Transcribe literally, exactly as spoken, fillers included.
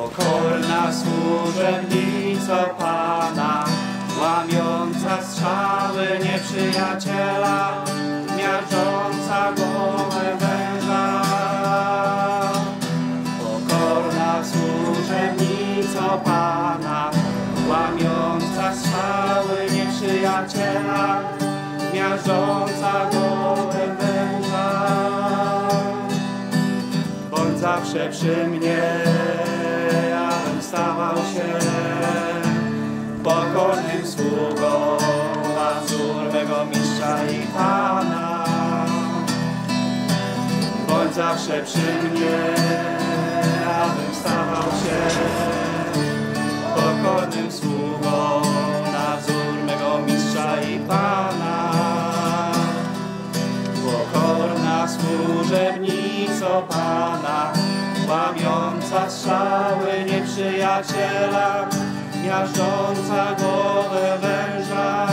Pokorna służebnico Pana, łamiąca strzały nieprzyjaciela, miażdżąca głowę węża. Pokorna służebnico Pana, łamiąca strzały nieprzyjaciela, miażdżąca głowę węża. Bądź zawsze przy mnie, abym stawał się pokornym sługą na wzór mego mistrza i Pana. Bądź zawsze przy mnie, abym stawał się pokornym sługą na wzór mego mistrza i Pana. Pokorna służebnico Pana, łamiąca strzały nieprzyjaciela, miażdżąca głowę węża.